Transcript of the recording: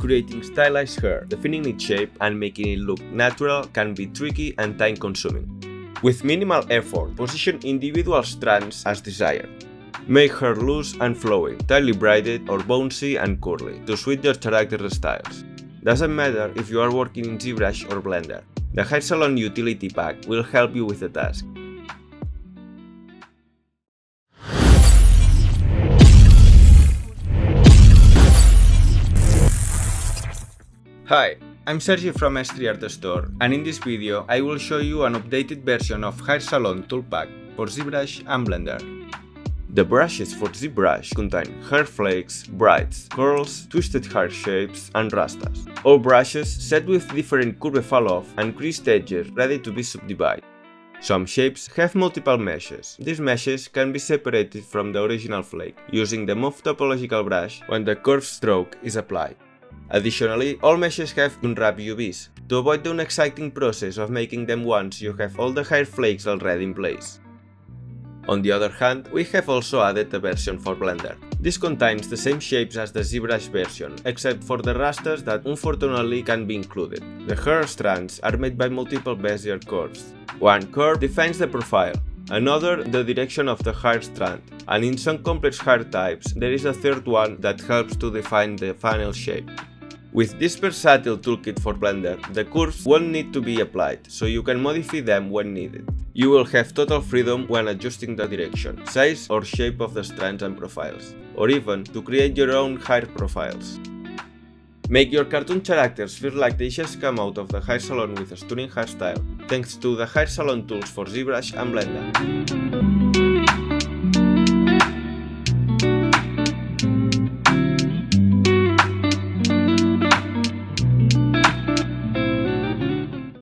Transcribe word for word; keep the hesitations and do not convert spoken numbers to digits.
Creating stylized hair, defining its shape, and making it look natural can be tricky and time-consuming. With minimal effort, position individual strands as desired. Make hair loose and flowing, tightly braided or bouncy and curly to suit your character styles. Doesn't matter if you are working in ZBrush or Blender. The HairSalon utility pack will help you with the task. Hi, I'm Sergi from S three Art Store, and in this video I will show you an updated version of HairSalon toolpack for ZBrush and Blender. The brushes for ZBrush contain hair flakes, braids, curls, twisted hair shapes, and rastas. All brushes set with different curve fall-off and creased edges ready to be subdivided. Some shapes have multiple meshes. These meshes can be separated from the original flake using the Move topological brush when the curved stroke is applied. Additionally, all meshes have unwrap U Vs, to avoid the unexciting process of making them once you have all the hair flakes already in place. On the other hand, we have also added a version for Blender. This contains the same shapes as the ZBrush version, except for the rastas that unfortunately can be included. The hair strands are made by multiple Bezier curves. One curve defines the profile, another the direction of the hair strand, and in some complex hair types there is a third one that helps to define the final shape. With this versatile toolkit for Blender, the curves won't need to be applied, so you can modify them when needed. You will have total freedom when adjusting the direction, size or shape of the strands and profiles, or even to create your own hair profiles. Make your cartoon characters feel like they just come out of the hair salon with a stunning hairstyle, thanks to the HairSalon tools for ZBrush and Blender.